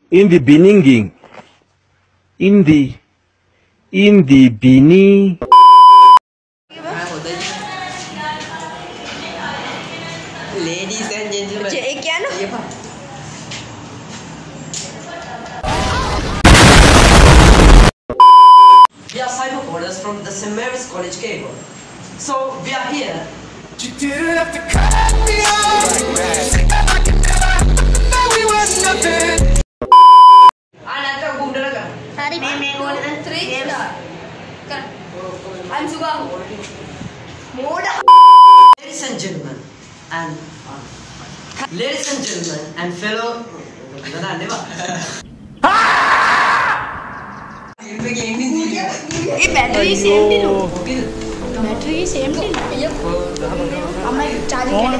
in the beginning, in the beginning. Ladies and gentlemen. We are Cybercoders from the St. Mary's College, Cable. So we are here. You didn't have to cut me off. I could never know we were nothing. Ladies and gentlemen, and fellow. Battery same thing. Battery same thing. I'm charging it.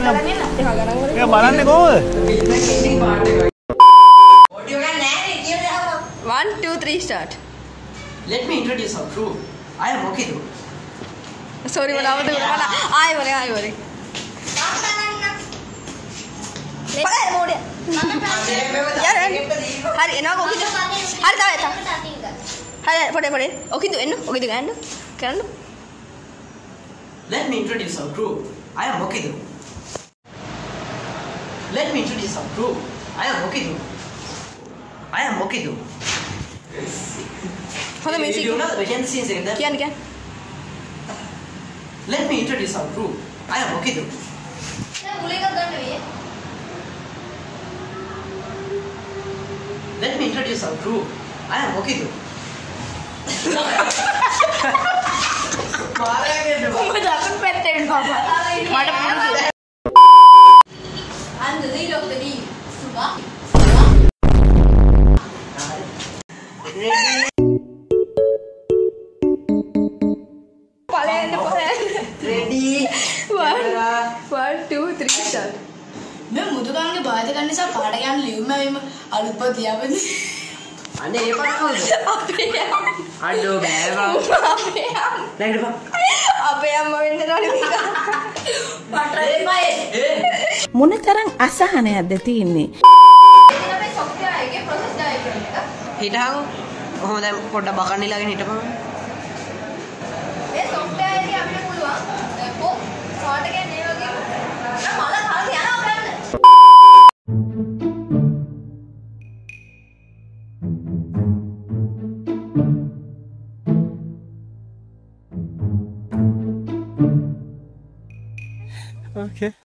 One, two, three, start. Let me introduce our crew. I am okay though. Sorry, but I was worry. Let me introduce our crew. I am okay though. Let me introduce our crew. I am okay though. I am okay though. For the music. You know the behind the scenes again. Can. Let me introduce our crew. I am okay though. Let me introduce our crew. I am okay though. I'm the leader of the team. Ready? One, two, three, start. मैं मुझे काम के बातें करने से part क्या लियो मैं अलपत या बस अने ये पर कौन अड्डो बैगा नहीं डबा अबे हम इंदर वाली पटरे पाए මොන තරම් අසහනයක්ද තියෙන්නේ අපේ software එකේ process diagram එක හිටහන් කොහොම දැන් පොඩ්ඩක් බකන්න ඉලාගෙන හිටපන් මේ software එකේ අපිට පුළුවන් කො short එකේ මේ වගේ මල කාලේ යනවා බලන්න Okay.